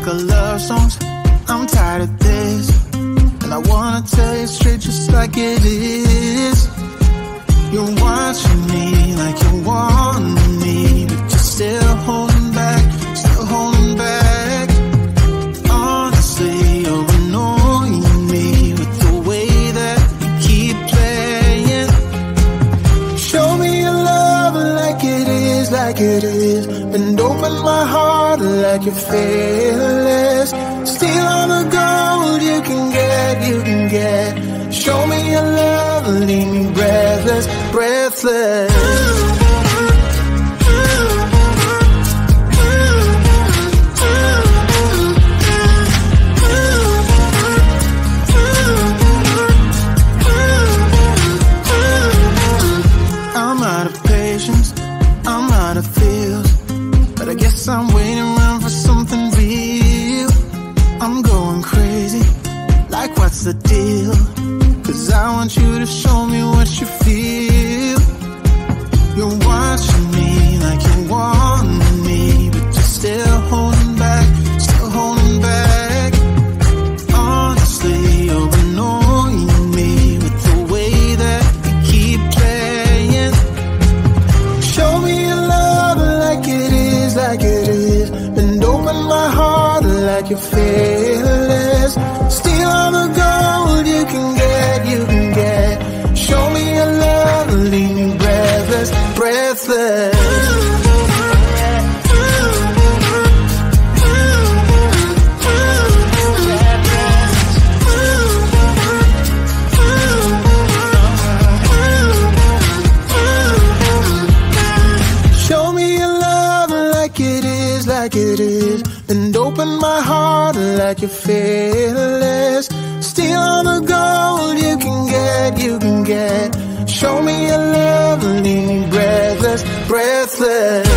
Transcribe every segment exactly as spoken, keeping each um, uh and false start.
like our love songs. I'm tired of this, and I wanna tell you straight just like it is. You're watching me like you want me, but you're still holding back, still holding back. Honestly, you're annoying me with the way that you keep playing. Show me your love like it is, like it is, and open my heart like you're fearless. Steal all the gold you can get, you can get. Show me your love, leave me breathless, breathless. I'm out of patience, I'm out of feels, but I guess I'm waiting around for something real. I'm going crazy, like what's the deal? Cause I want you to show me what you feel. You're watching me like you want me, but you're still holding back, still holding back. Honestly, you're annoying me with the way that you keep playing. Show me your love like it is, like it is, and open my heart like you're fearless. Steal all the gold you can get, you can get. Show me your love, leave me breathless, breathless. Show me your love like it is, like it is, and open my heart like you're fearless. Steal all the gold you can get, you can get. Show me your love, leave me breathless, breathless.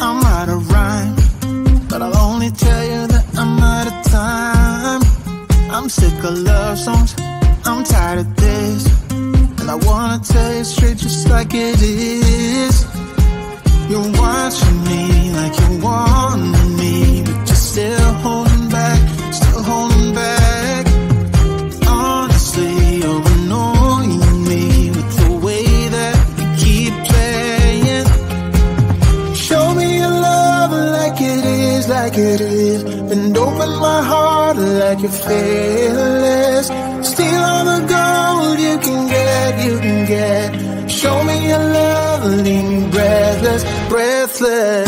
I'm out of rhyme, but I'll only tell you that I'm out of time. I'm sick of love songs, I'm tired of this, and I wanna tell you straight just like it is. You're watching me like you want me, but you're still holding back, still holding back. Honestly, you're annoying me with the way that you keep playing. Show me your love like it is, like it is, and open my heart like you're fearless. Steal all the gold you can get, you can get. Show me your love, leave me breathless, breathless.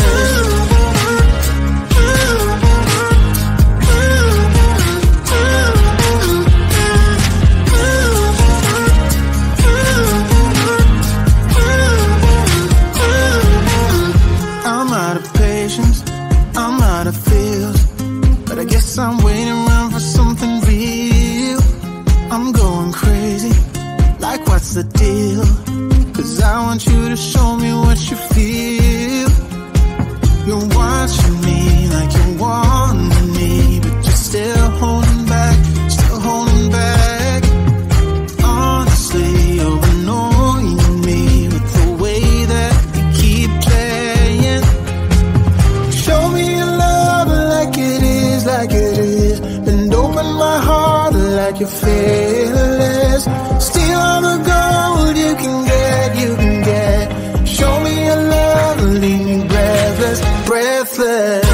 I'm out of patience, I'm out of feels, but I guess I'm waiting around for something real. I'm going crazy, like what's the deal? Cause I want you to show me what you feel. You're watching me like you want me, but you're still holding back, still holding back. Honestly, you're annoying me with the way that you keep playing. Show me your love like it is, like it is, and open my heart like you're fearless. Steal all the gold you can get, you can get. Show me your love, leave me breathless, breathless.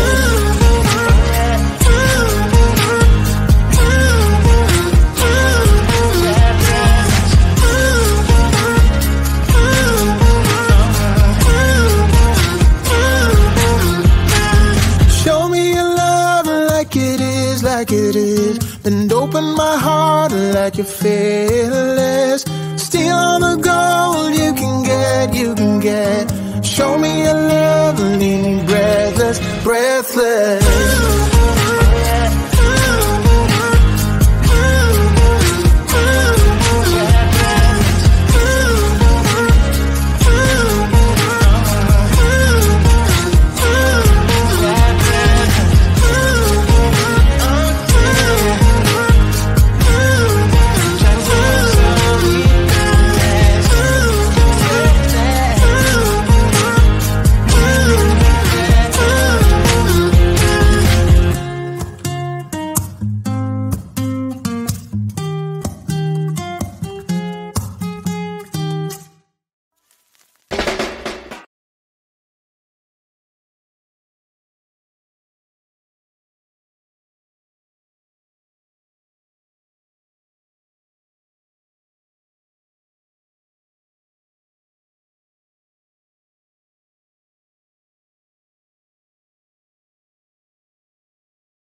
Show me your love like it is, like it is, and open my heart like you're fearless. Steal all the gold you can get, you can get. Show me your love, leave me breathless, breathless.